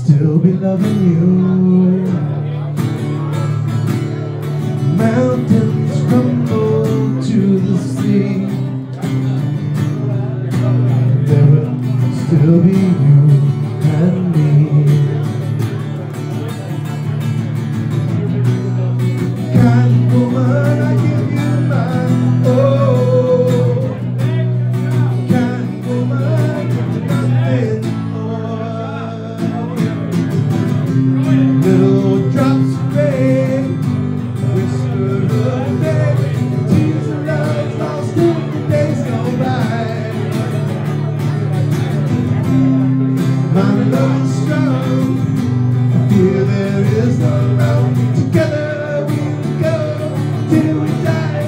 still be loving you. Mountains crumble to the sea. There will still be you and me. Kind woman, I give you my oh. Kind woman, nothing more. Little drops of rain, whisper of faith, tears of love lost in the days gone by. My love is strong, I feel there is no love. Together we will go till we die.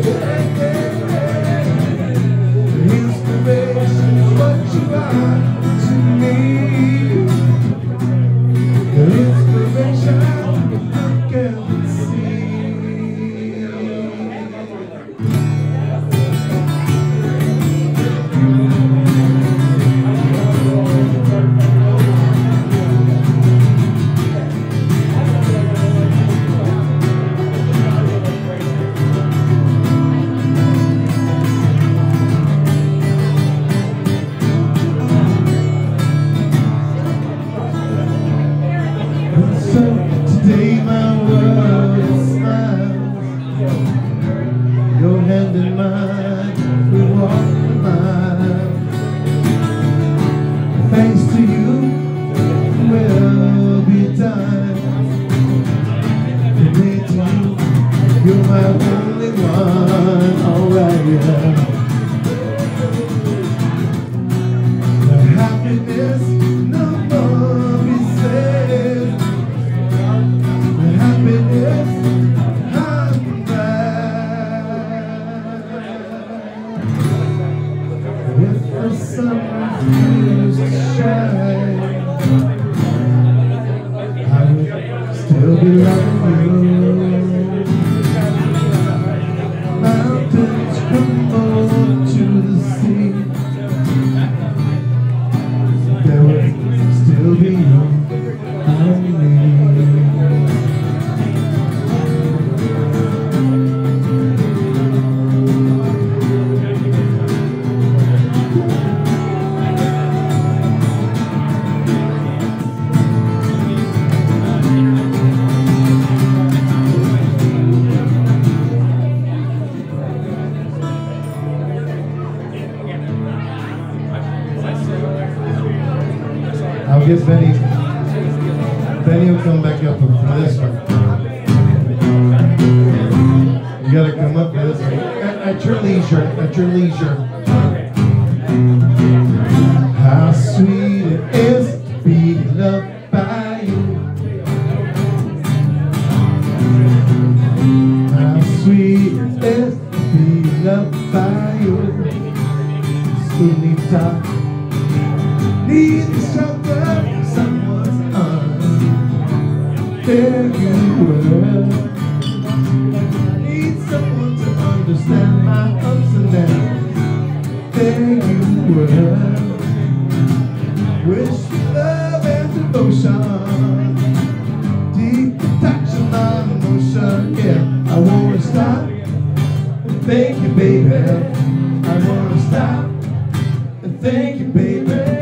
The inspiration is what you are to me. The inspiration I can see. So today my world smiles. Your hand in mine, we walk a mile. Thanks to you, will be done. Today to you, you're my only one. Alright, yeah. The happiness no more be said. Happiness, I'm glad. If the sun refused to shine, I would still be loving you. Mountains crumble to the sea. There would still be you and me. I'll get Benny. Benny will come back up for this one. You gotta come up for this one. At your leisure. At your leisure. How sweet it is to be loved by you. How sweet it is to be loved by you. Sunita. Need the shelter of someone's arms. There you were. Need someone to understand my ups and downs. There you were. Wish for love and devotion. Deep attraction on emotion. Yeah, I wanna stop and thank you, baby. I wanna stop and thank you, baby.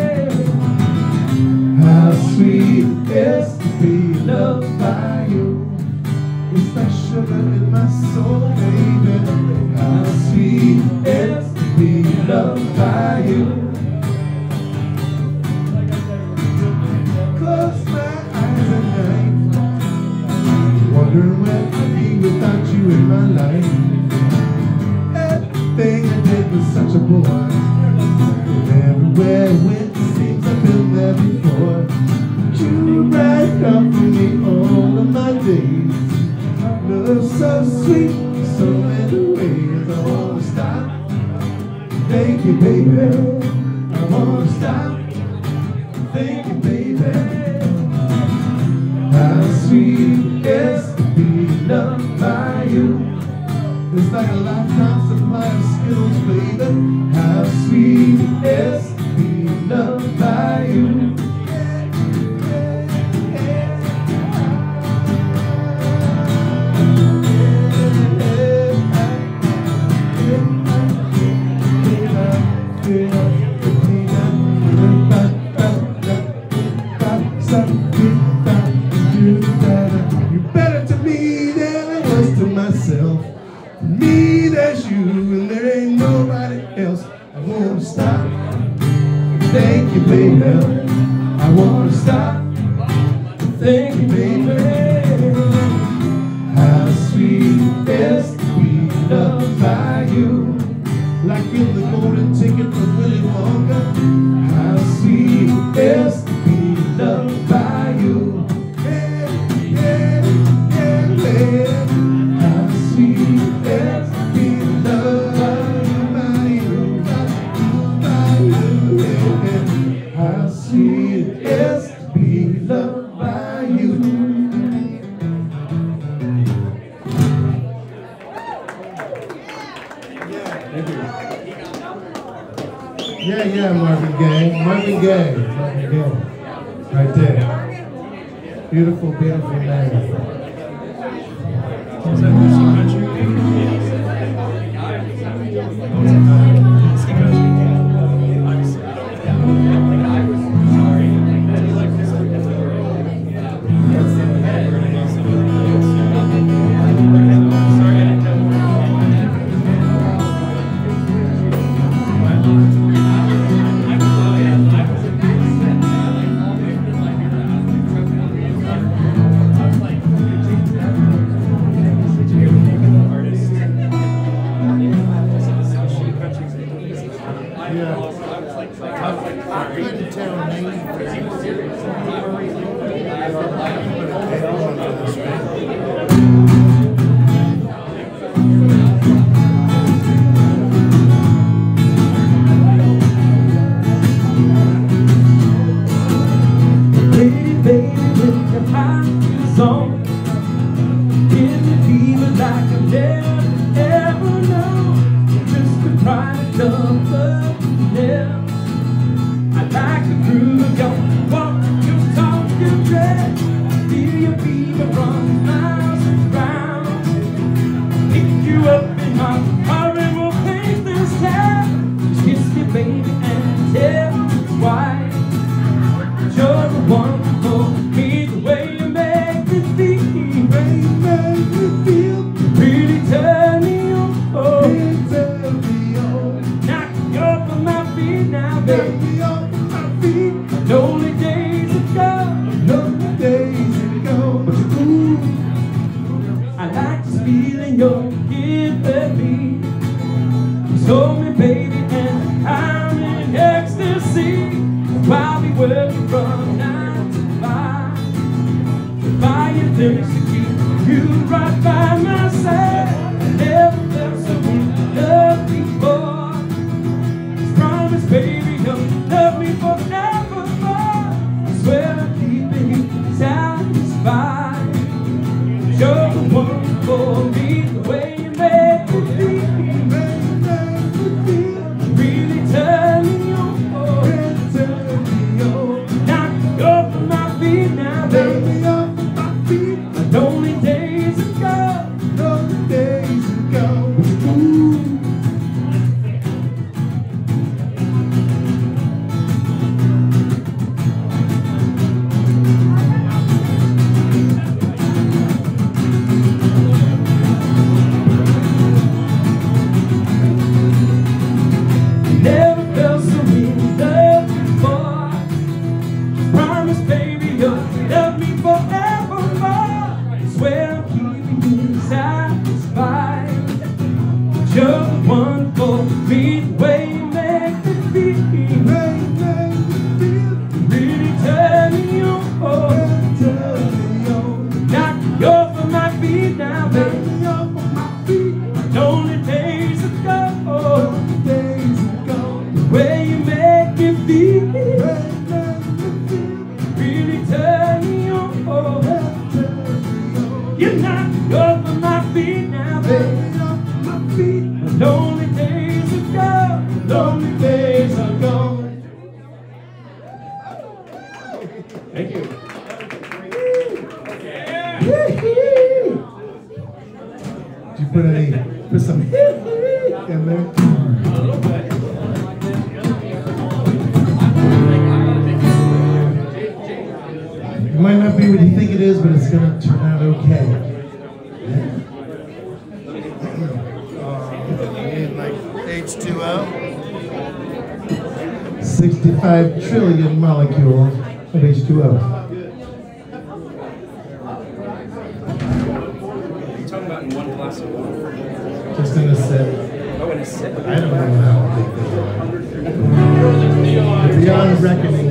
How sweet it is to be loved by you. It's like sugar in my soul, baby. How sweet it is to be loved by you. Close my eyes at night, wondering where I'd be without you in my life. Everything I did was such a bore. Everywhere I went, it seems I've been there before. You right up for me all of my days. Love so sweet, so many ways. I wanna stop. Thank you, baby. I wanna stop. Thank you, baby. How sweet it is to be loved by you. It's like a lifetime supply of Skittles, baby. How sweet it is to be loved by you. You're better to me than I was to myself. For me, there's you, and there ain't nobody else. I won't stop. Thank you, baby. I won't stop. Thank you, baby. How sweet is to be loved by you. Like in the golden ticket for Willy Wonka. How sweet is to be loved by you. Yeah, yeah, yeah, yeah. How sweet is to be loved by you. By you, yeah. How sweet it is to be loved by you. Thank you. Yeah, Marvin Gaye. Marvin Gaye. Marvin Gaye. Right there. Beautiful, beautiful man. Put some in there. It might not be what you think it is, but it's gonna turn out okay. Like H2O? 65 trillion molecules of H2O. You're talking about in one glass of water? Just in a sip. Oh, in a sip? I don't know how big they are. Beyond reckoning.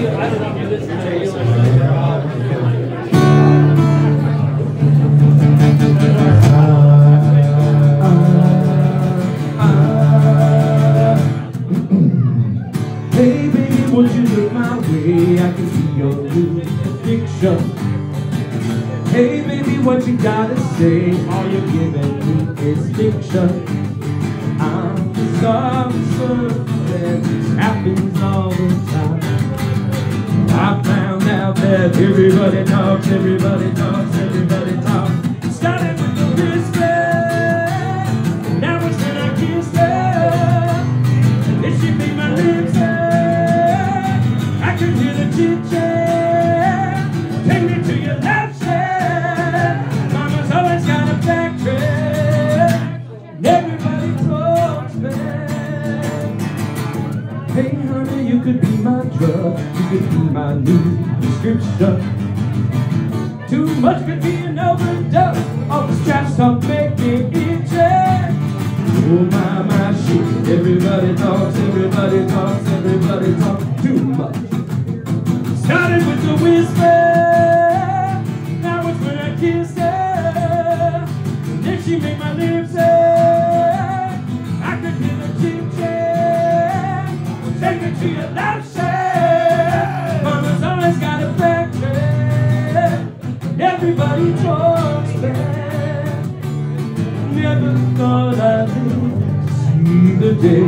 Hey baby, won't you look my way? I can see your new addiction. Hey baby, what you gotta say? All you're giving me is fiction. I'm just observing that this happens all the time. I found out that everybody talks, everybody talks, everybody talks. Started with the whisper, now it's when I kiss her. And then she made my lips hurt. I could hear the chit-chat. Take me to your left side. Mama's always got a backtrack. Everybody talks back. Hey honey, you could be my drug. You could be my new prescription. Too much could be an overdose. All the straps talk make me itchy. Oh my shit. Everybody talks, everybody talks, everybody talks too much. Started with the whisper, now it's when I kiss her. And then she made my lips hurt. I could hear the chit-chat. Take me to your left side. Mama's always got a backtrack. Everybody talks back. Never thought I'd see the day.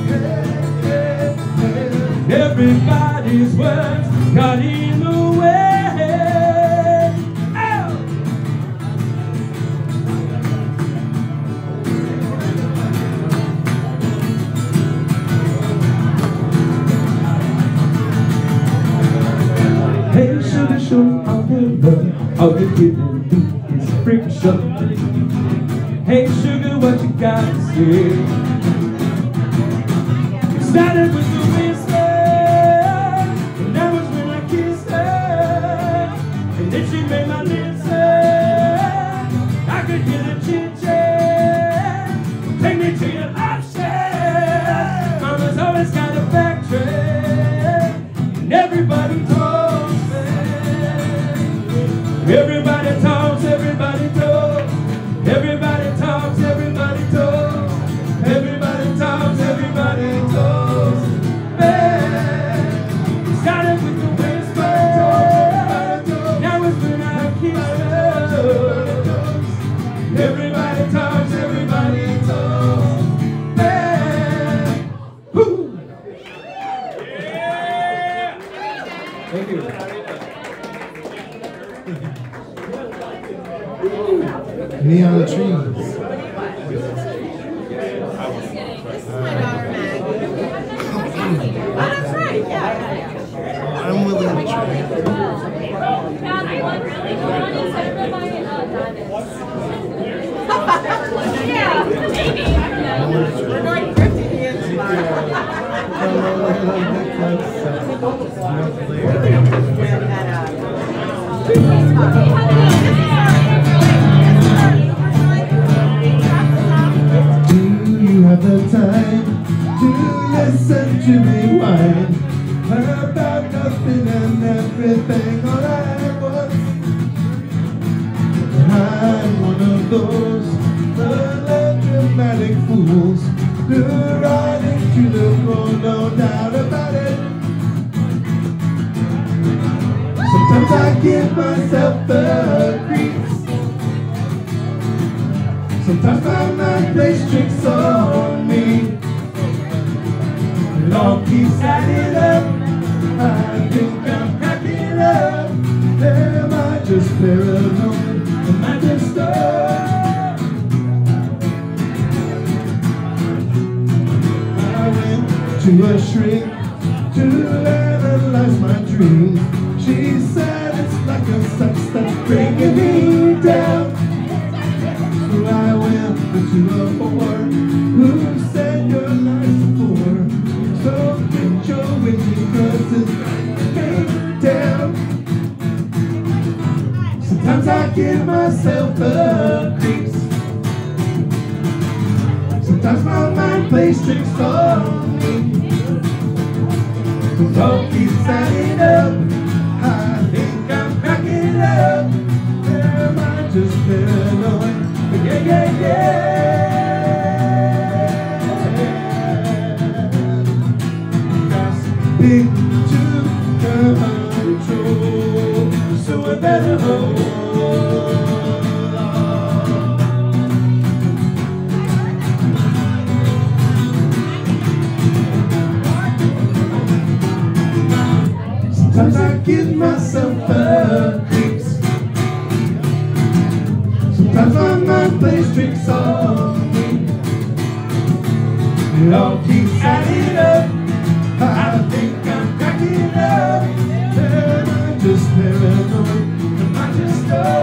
Everybody's words got in the way. Oh! Hey sugar, sugar, all your love, all you're giving me is friction. Hey sugar, what you got to say? It started with the whisper, and that was when I kissed her. And then she made my lips hurt. I could hear the chit-chat. Take me to your left side. Mama's always got a backtrack. And everybody talks back. Everybody talks, everybody talks. Everybody talks, everybody talks. Everybody talks, everybody talks. Man, started with the whisper. Now it's when I kiss her. Everybody talks, everybody talks. Man. Woo. Yeah. Thank you. Neon trees. This is my daughter Maggie. Oh, that's right, yeah. I'm willing to try. Yeah, maybe. We're going 50 years tomorrow. Do you have the time to listen to me whine about nothing and everything all at once? I'm one of those melodramatic fools who ride into the cold, no doubt about it. Sometimes I give myself the creeps. Sometimes my mind plays tricks on me. It all keeps adding up. I think I'm cracking up. Am I just paranoid? Am I just stuck? I went to a shrink to analyze my dreams. She said it's like Cause that's bringing me down. So I will put you up for who said you're nice for. So get your wings cause it's bringing me down. Sometimes I give myself the creeps. Sometimes my mind plays tricks on me. The phone keeps adding up. I think I'm cracking up. Am I just paranoid? Yeah, yeah, yeah. Grasping to control, so I better hold on. Sometimes I give myself the creeps. Sometimes my mind plays tricks on me. It all keeps adding up. I think I'm cracking up. Am I just paranoid? Am I just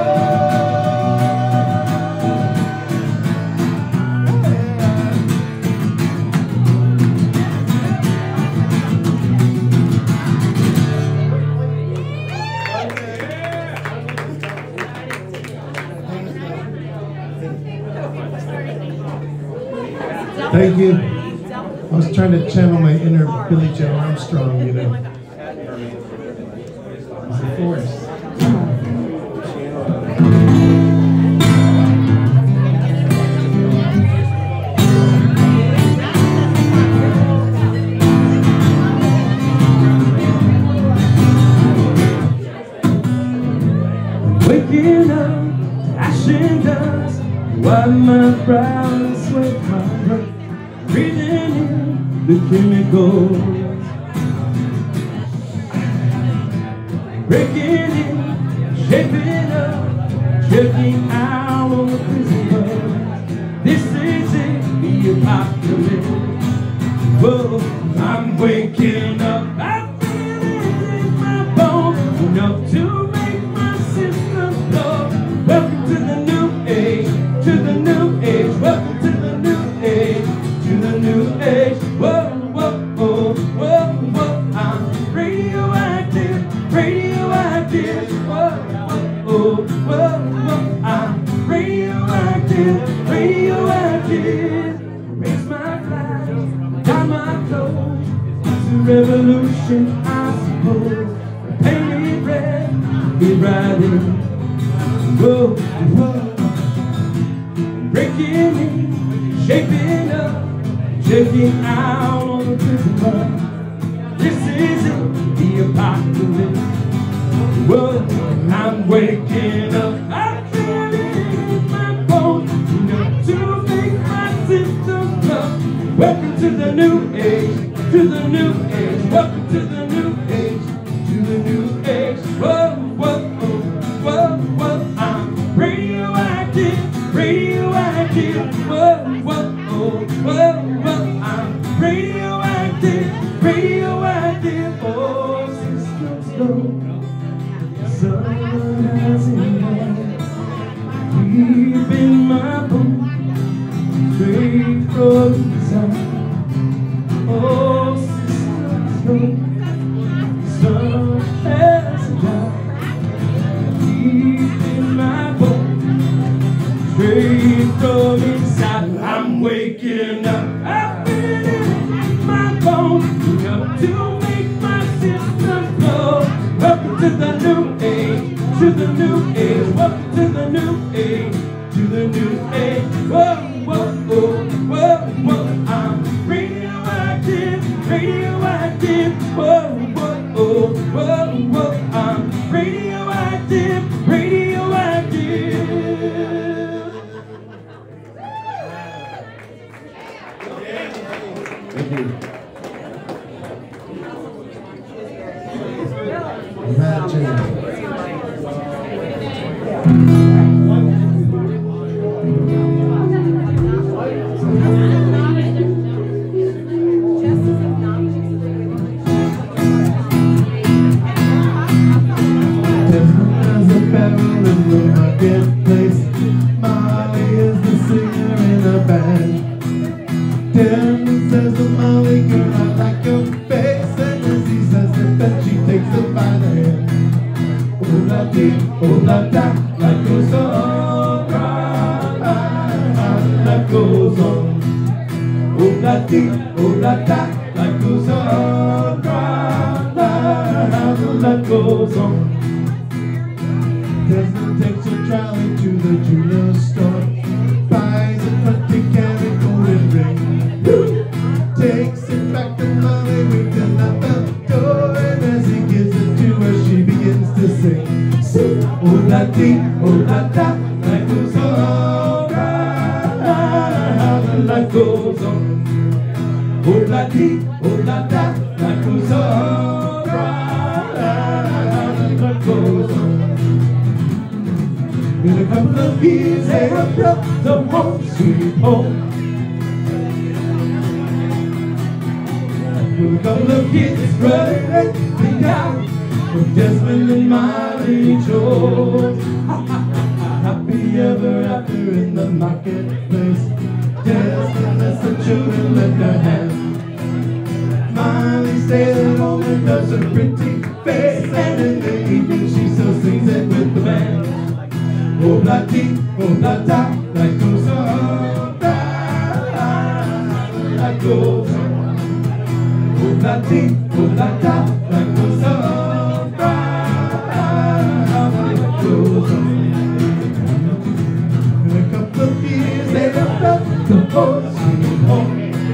Thank you. I was trying to channel my inner Billy Joe Armstrong, you know. My force. Waking up, ashing dust, wipe my brow and sweat my breath. Breathing in the chemicals, breaking in, shaping up, checking out on the prison bus. This is it, the apocalypse. Whoa, I'm waking up, I feel it in my bones, enough to make my system blow. Welcome to the new age, to the new age, welcome to the new age. To the new age, whoa, whoa, whoa, whoa, whoa. I'm radioactive, radioactive, whoa, whoa, whoa, whoa. I'm radioactive, radioactive. Raise my flag, dye my clothes. It's a revolution, I suppose. Painted red, be riding, whoa, whoa. Breaking in, shaping up, checking out on the prison bus. This is it, the apocalypse. Whoa, I'm waking up, I feel it in my bones, enough to make my system blow. Welcome to the new age, to the new age. Welcome to the new age, to the new age. Whoa, whoa, whoa, whoa, whoa. I'm radioactive, radioactive. Whoa, whoa, whoa, whoa, whoa. I'm radioactive, radioactive. Oh, systems low, sun rising high. Deep in my bones, straight from inside. Oh, systems low, sun rising high. Deep in my bones, straight from inside. I'm waking up, I feel it in my bones, enough to make my system blow. Welcome to the new age, to the new age. Welcome to the new age, to the new age. Whoa, whoa, whoa, whoa, whoa. I'm radioactive, radioactive. Whoa, whoa, whoa, whoa, whoa. I'm radioactive, radioactive. Thank you. Imagine. carol in the marketplace. Molly is the singer in a band. Darren says to Molly, girl, I like your face. And as he says it, then she takes her by the hand. Oh la dee, oh la da, life goes on. Life goes on. Oh la dee, oh la da, life goes on. Life goes on. Desmond takes a trolley to the junior store, buys a country candy golden ring, takes it back to Molly, winking out the door, and as he gives it to her, she begins to sing. Sing, oh la dee, oh la da, life goes on, life goes on. Oh la dee, oh la da, life goes on, life goes on. In a couple of years, they have brought the home sweet home. With a couple of kids running everything out, with Desmond and Molly Joe. Happy ever after in the marketplace. Desmond lets the children lend her hand. Molly stays at home and does her pretty face, and in the evening she still sings it with the band. Oh la dee, oh la da, life goes on, life goes on. Oh la dee, oh la da, life goes on, life goes on. In a couple of years they have left the horse home.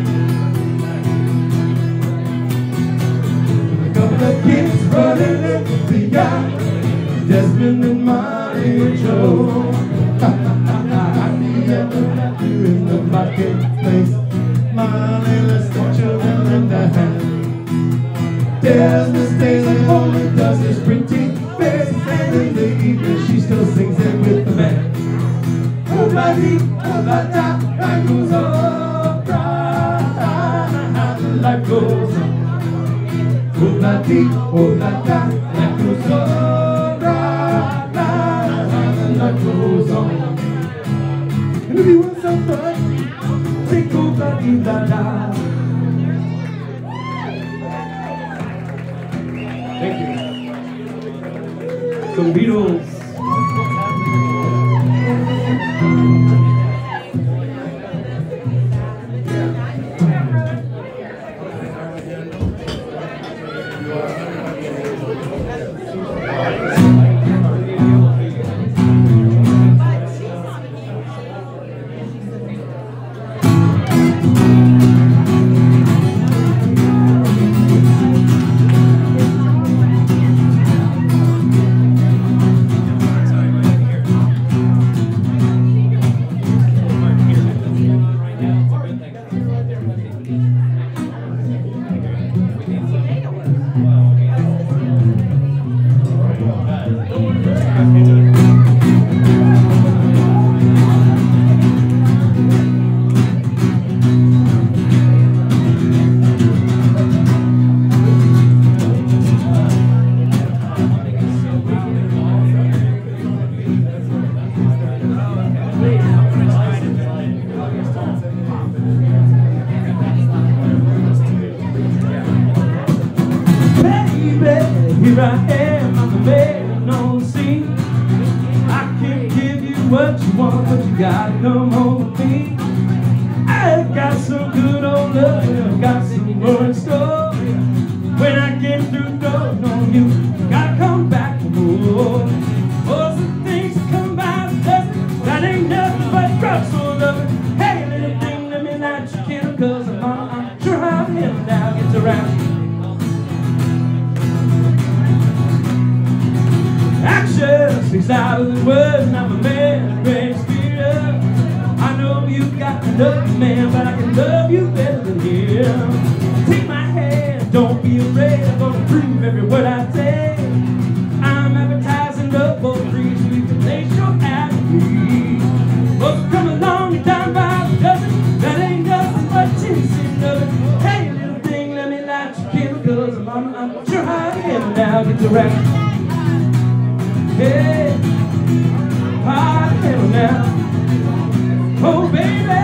A couple of kids running in the yard, Desmond and Molly Joe. Happy ever after in the marketplace. Molly lets the children lend a hand. Desmond stays at home and does his pretty face, and in the evening she still sings it with the band. Oh la dee, oh la da, life goes on, life goes on. Oh la dee, oh la da, life goes on. Life goes on. And if you want some fun, take over the la. Thank you. Some Beatles. Here I am, I'm the man on the scene. I can give you what you want, but you gotta come home with me. I've got some good old love, I've got some more in store. When I get through doing on you, gotta come back for more. Oh, some things that come by the dozen, that ain't nothing but drugs for loving. Hey, little thing, let me light your candle, cause I'm sure how heaven now gets around. Action speaks louder than words, and I'm a man that brings fear. I know you got another man, but I can love you better than him. Take my hand, don't be afraid, I'm gonna prove every word I say. I'm advertising love for free, so you can place your ad with me. Folks come along and down by the dozen, that ain't nothing but chasing loving. Hey, little thing, let me light your candle, cause I'm sure how heaven now gets around. Hey. now. Oh, baby,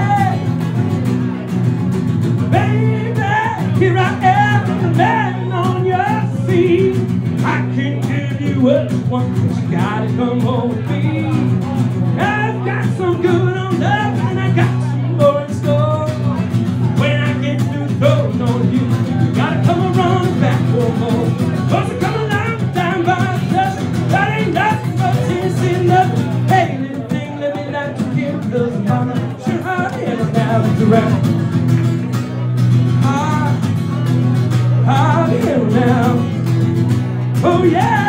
baby, here I am, the man on your feet. I can give you what you want, but you gotta come home with me. I've got some good on love, and I got some more in store. When I get through throwing on you, you gotta come around back for more. Cause I come a long time by the dust, that ain't nothing but Tennessee love. Hey, little thing, let me let you get it, cause mama, sure I am now to rap. I'm here now. Oh yeah.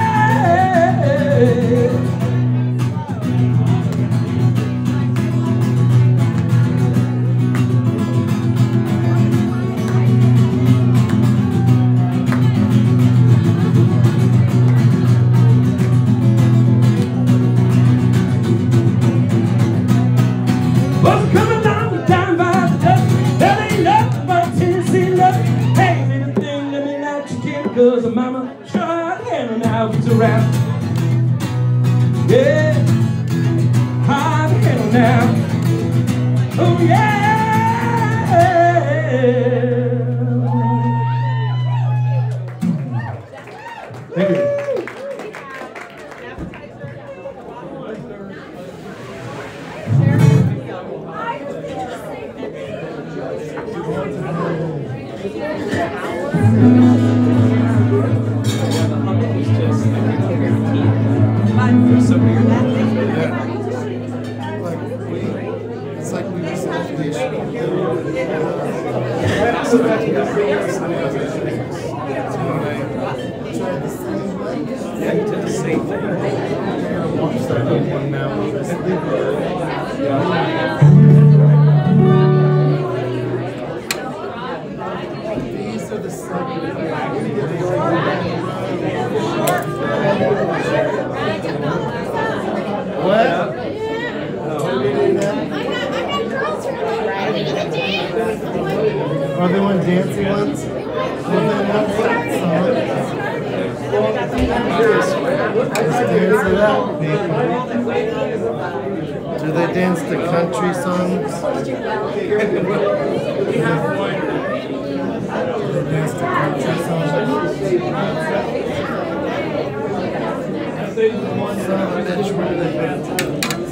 Well, come along down by the dust, there ain't nothing but Tennessee love. Hey, little thing, let me let you get it, cause mama, sure I am now to rap. Yeah, I'm here now. Oh yeah. Thank you. So weird. It's like we resolved the issue. Yeah, you did the same thing. These are the what? Are they one dancing ones? Let's dance it out, people. Do they dance to country songs? We have one. Do they dance to country songs? Son of a bitch, where do they dance?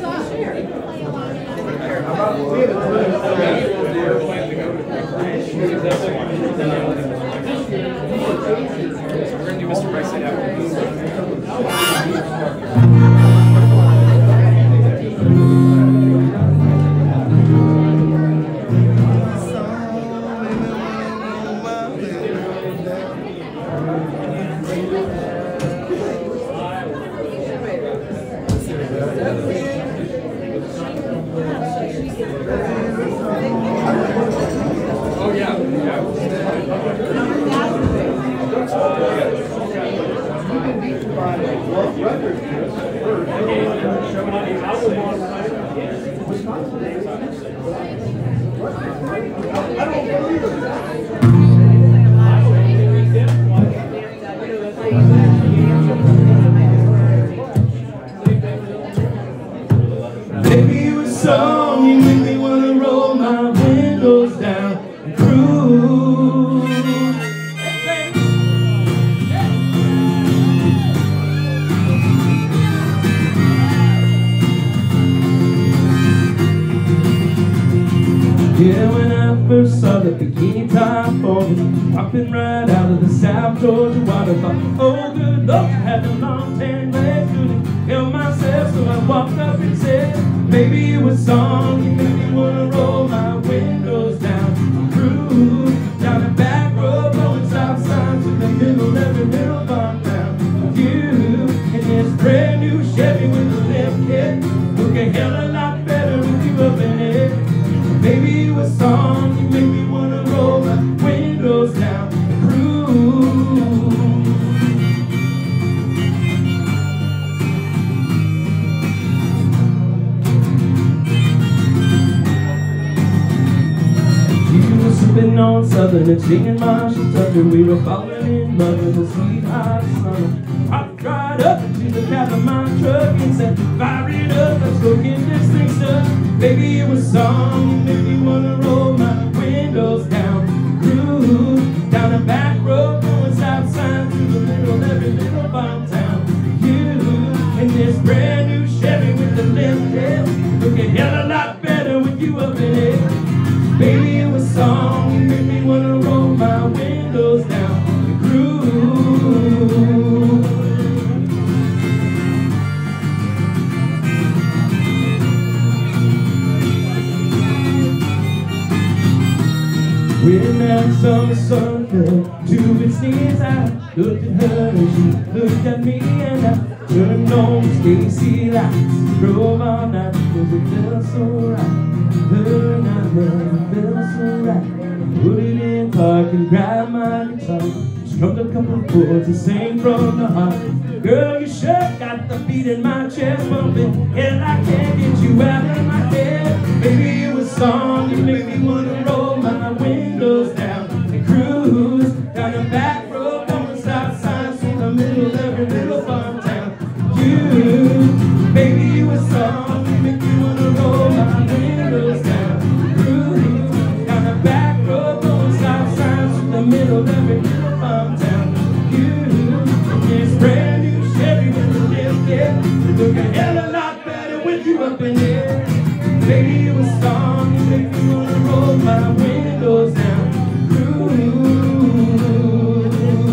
We're gonna do Mr. Price it out. Oh yeah, Baby, you a song, you make me wanna roll my windows down and cruise. Yeah, when I first saw the bikini top on you, popping right out of the South Georgia waterfall. Oh, good Lord, I had a long tan legs, couldn't help myself, so I walked up and said, baby, you a song, you make me wanna roll my windows down, cruise down the back road, blowing stop signs to the middle, every middle bar down. You in this brand new Chevy with the lift kit, look a hell of a lot better with you up in it. Baby, you a song, you make me wanna roll my windows down, cruise. You were sipping on Southern and singing Marshall Tucker. We were falling in love with the sweet hot summer. right up to the cab of my truck and said, fire it up, let's go get this thing stuck. Baby, it was a song, you made me wanna roll my windows down, cruise down the back road, going south side to the middle of every little farm town. You in this brand new Chevy with the lift hill, look a hell of a lot better with you up in it. Baby, it was a song, you made me wanna roll my windows down and cruise. When that summer sun fell to its knees, I looked at her and she looked at me, and I turned on the Stacy lights, drove all night because it felt so right. Her and I met, it felt so right. Put it in park and grabbed my guitar, strummed a couple of chords and sang from the heart. Girl, you sure got the beat in my chest bumping, and I can't get you out of my head. Baby, it was a song, you make me wanna roll my windows down and cruise down the back road, going south side through the middle of every little farm town. You, baby, you a song, you make me wanna roll my windows down, cruise down the back road, going south side through the middle of every little farm town. You, in this brand new Chevy with the lift, yeah, you look a hell of a lot better with you up in there. Baby, you a song, you make me wanna roll my windows down, cruise.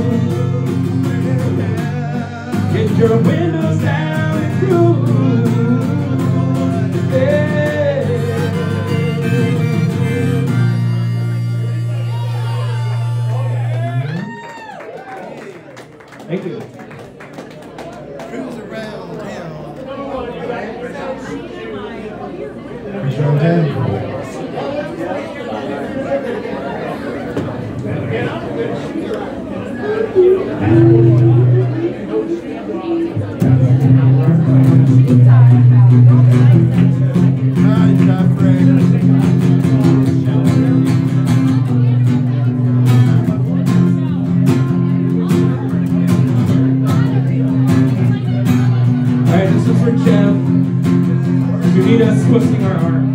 Get your windows down and cruise. Yeah. Thank you. Cruise around town. Cruise around town. Alright, this is for Jeff. You need us twisting our arm.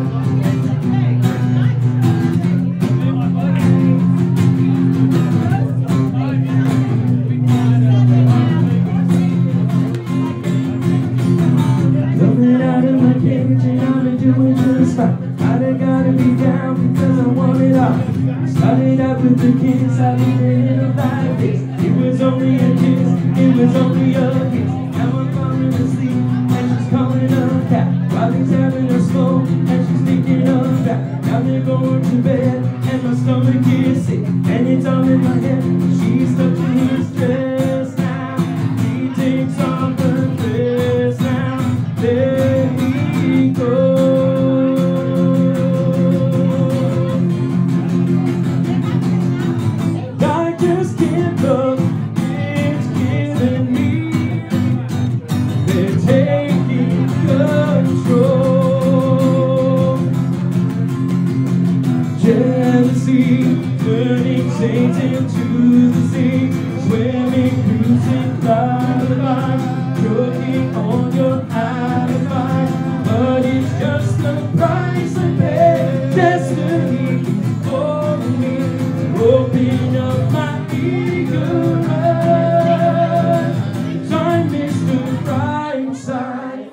Coming out of my cage and I've been doing just fine. I done gotta be down because I want it all. Started out with the kiss, I needed it like this. It was only a kiss, it was only a kiss. Now I'm falling asleep and she's calling a cat. While he's having a smoke and she's thinking of that. Now they're going to bed and my stomach is sick and it's all in my head. She's touching his dress now. He takes off her dress now. There he goes. I just can't look. It's killing me. They're taking control. Jealousy turning saints into the sea. Swimming, cruising, lullabies, choking on your alibi. But it's just the price I pay. Destiny for me. Open up my eager eyes. I miss the bright side.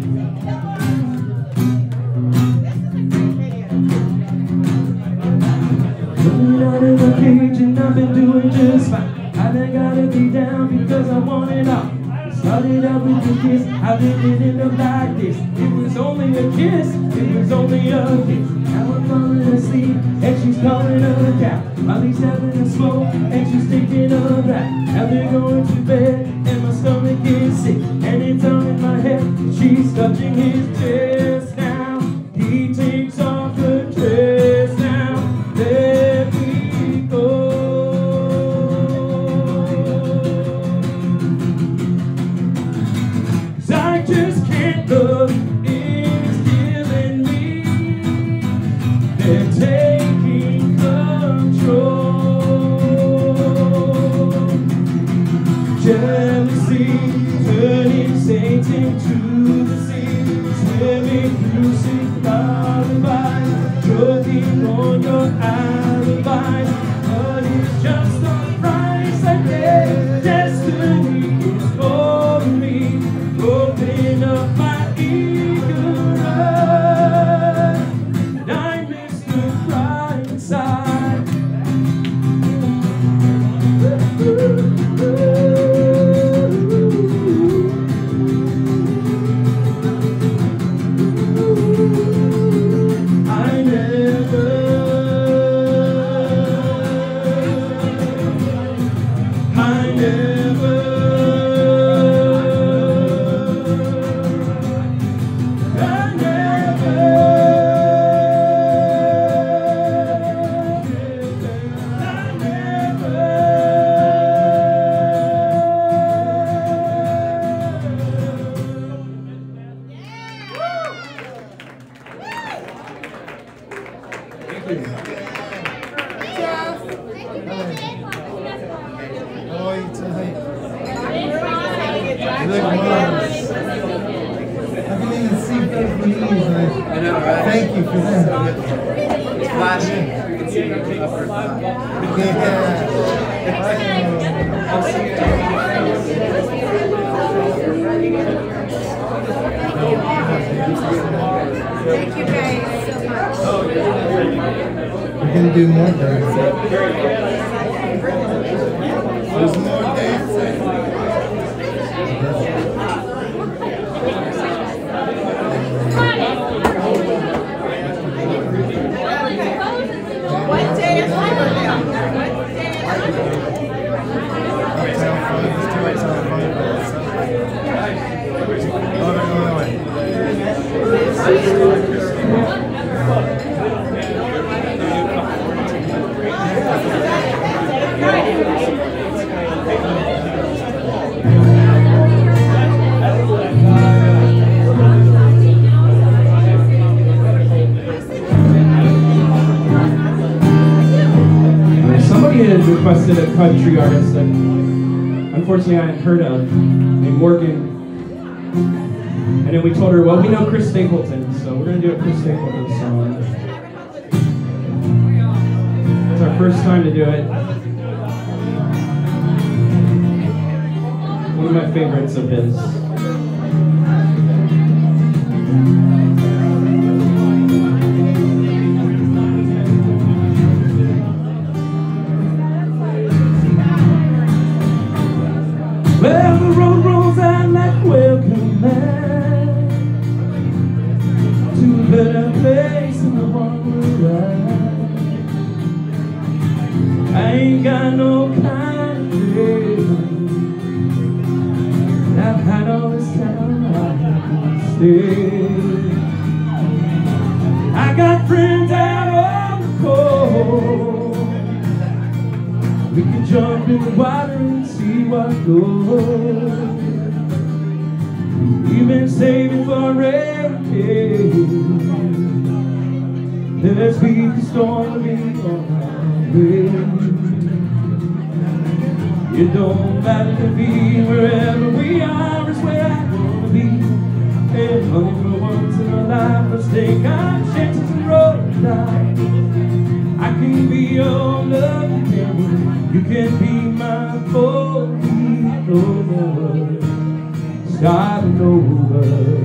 Coming out of the cage and I've been doing just fine. I done gotta be down because I want it all. Started out with a kiss, how did it end up like this? It was only a kiss, it was only a kiss. Now I'm falling asleep and she's calling a cat. While he's having a smoke and she's thinking of that. Now they're going to bed and my stomach is sick and it's all in my head. She's touching his chest now. He takes off her dress now. There we go. I just can't look, it's killing me. They're taking control. Jealousy waiting to the sea, swimming through 6,000 miles, choking on your alibis. But it's just a price I pay. Destiny is calling me. Open up my ignorance, and I miss the crying side. How are you tonight? You look marvelous. I can even see Vietnamese. Thank you for that. It's flashing. You can see your upper thigh. I'll see you. Thank you guys so much. We're going to do more dancing. There's more dancing. What day is it? Somebody had requested a country artist that unfortunately I hadn't heard of, named Morgan. And then we told her, well, we know Chris Stapleton, so we're going to do a Chris Stapleton song. It's our first time to do it. One of my favorites of his. Well, the road rolls out like welcome man to a better place than the one we're at. I ain't got no kind of feeling. I've had all this time I can stay. I got friends out on the coast. We can jump in the water and see what goes. We've been saving for a rainy day. Let's beat the storm and be on our way. It don't matter to be wherever we are is where I wanna be. And only for once in our life, let's take our chances and roll the dice. I can be your love, you can be my over, starting over.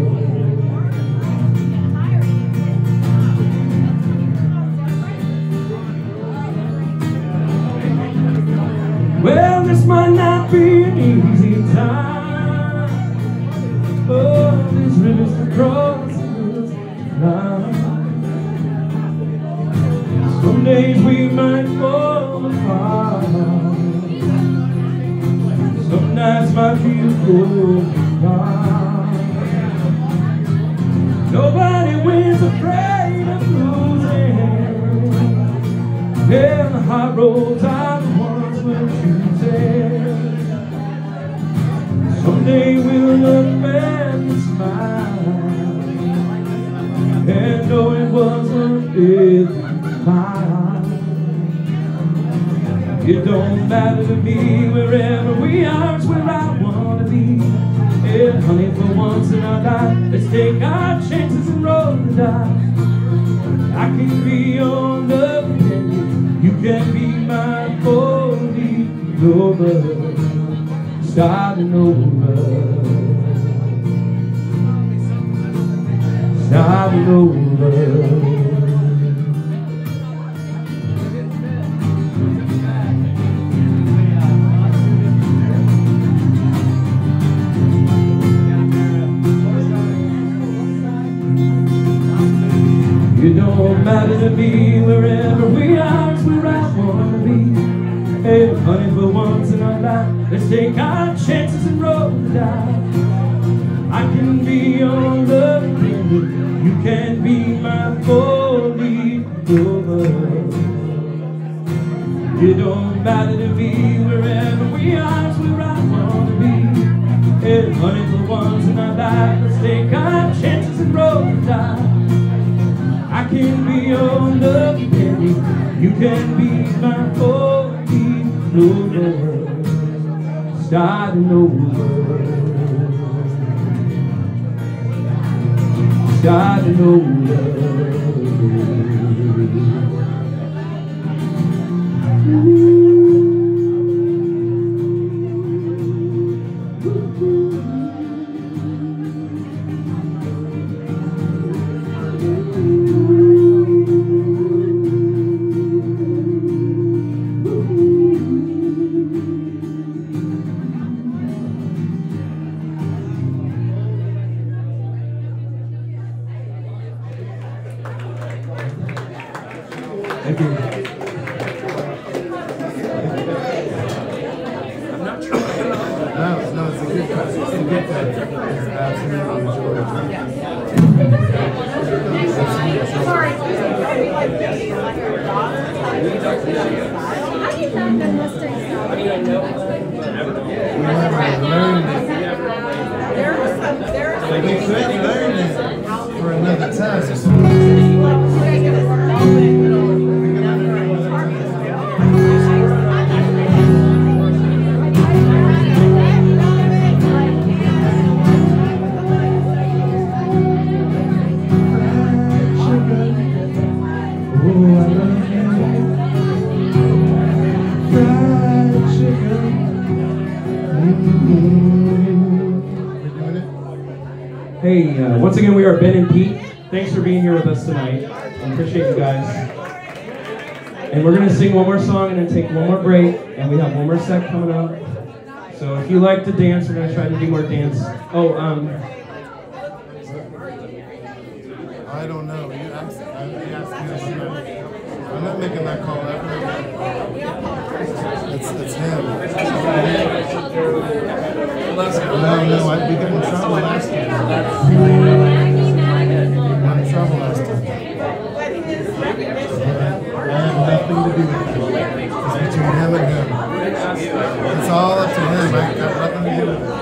Well, this might not be an easy time. Oh, there's rivers to cross, hills to climb. Some days we might fall apart. Some nights might feel cold and dark. Nobody wins afraid of losing. Yeah, the hard roads are the ones we're choosing. Someday we'll look back and smile and know it wasn't mine. It don't matter to me, wherever we are is where I wanna be. Yeah, honey, for once in our life, let's take our chances and roll the dice. I can be your love and you can be my holy lover. Starting over, starting over. You don't matter to me wherever we are, it's where I wanna be. Hey, honey, for once in our life, let's take our chances and roll the dice. I can be your love, you can be my holy lover. You don't matter to me wherever we are, it's where I wanna be. Hey, honey, for once in our life, let's take our chances and roll the dice. I can be your love, you can be my holy lover. Starting over, starting over. Thank you. I'm not trying. No, it's a good cut. It's a good cut. It's absolutely enjoyable. Sorry. How do you find the Mustang stuff? I mean, I know. We never learned it. We could learn it for another time. Hey, once again, we are Ben and Pete. Thanks for being here with us tonight. I appreciate you guys. And we're going to sing one more song and then take one more break. And we have one more set coming up. So if you like to dance, we're going to try to do more dance. Oh, I don't know. You asked me. I'm not making that call. It's him. No, we got in trouble last time. We got in trouble last time. I have nothing to do with it. It's between him and him. It's all up to him. I got nothing to do with it.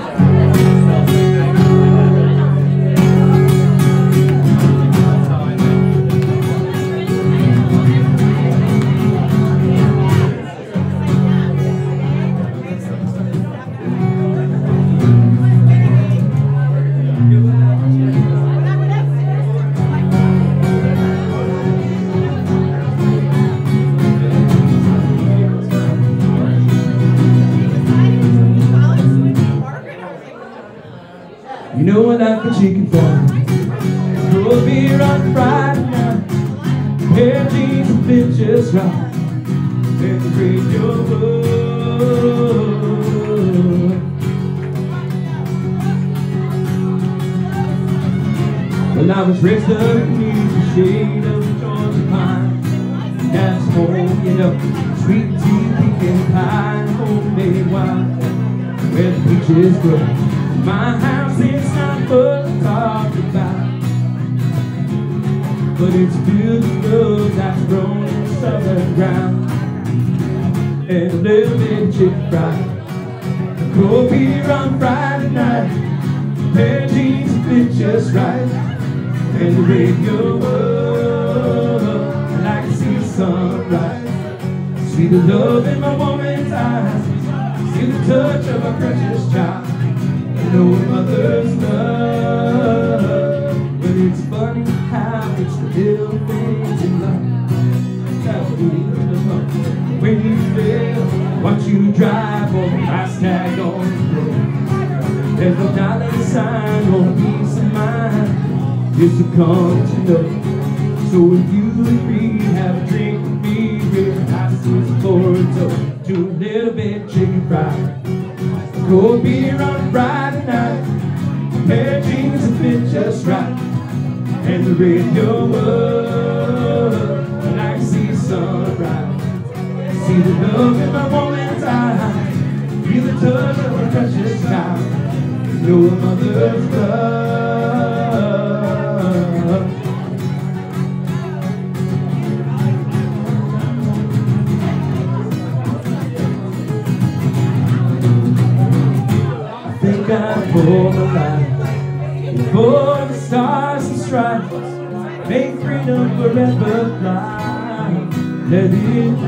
you know I like a chicken fried. Cold beer on Friday night. Pair of jeans and fit just right. Let me break your word. Well, I was raised up beneath the shade of the Georgia pine. That's home, you know, sweet tea, pecan pie, homemade wine, where the peaches grow. My house is not what I'm talking about, but it's built of love that's grown in southern ground, and a little bit of chicken fried. Cold beer on Friday night, pair of jeans that fit just right, and the radio up like I see the sunrise. See the love in my woman's eyes, see the touch of a precious child. know a mother's love. But it's funny how it's the little things in life that we love. When you fail, watch you drive on the price tag on the road. There's no dollar sign or peace of mind. It's a come to know. So if you agree, have a drink with me, real nice with forward toe. Do a little bit chicken fried, cold beer on a Friday night, a pair of jeans that fit just right, and the radio up, and I can see the sunrise. See the love in my woman's eyes, feel the touch of a precious child. Know a mother's love. Thank God for my life, for the stars and stripes, make freedom forever fly. Let it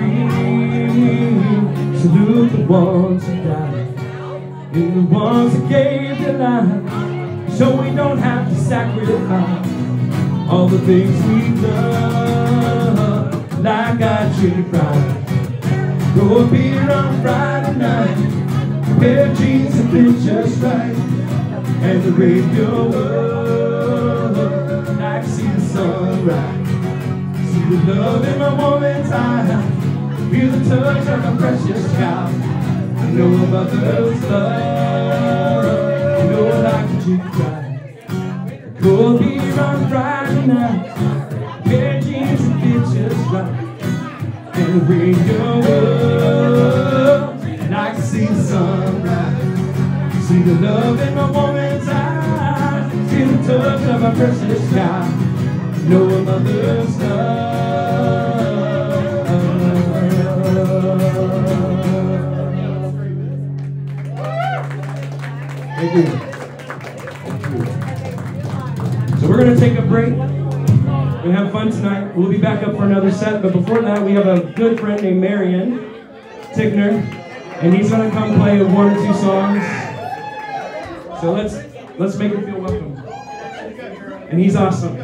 ring, salute the ones who died, and the ones who gave their life, so we don't have to sacrifice all the things we've done, like our chicken fried, cold beer on Friday night, pair of jeans that fit just right, and the radio up, and I can see the sunrise. See the love in my woman's eyes, feel the touch of a precious child. I know a mother's love, I know I like to chicken fried, cold beer on Friday night, pair of jeans that fit just right, and the radio up, and I can see the sunrise. See the love in my woman's eyes, see the touch of my precious child. Know a mother's love. Thank you. So we're going to take a break. We have fun tonight. We'll be back up for another set, but before that we have a good friend named Marion Tickner, and he's going to come play 1 or 2 songs. So let's make him feel welcome. And he's awesome.